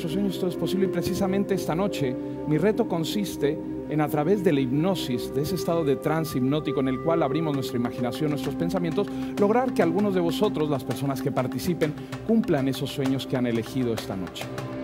nuestros sueños todo es posible, y precisamente esta noche mi reto consiste en, a través de la hipnosis, de ese estado de trance hipnótico en el cual abrimos nuestra imaginación, nuestros pensamientos, lograr que algunos de vosotros, las personas que participen, cumplan esos sueños que han elegido esta noche.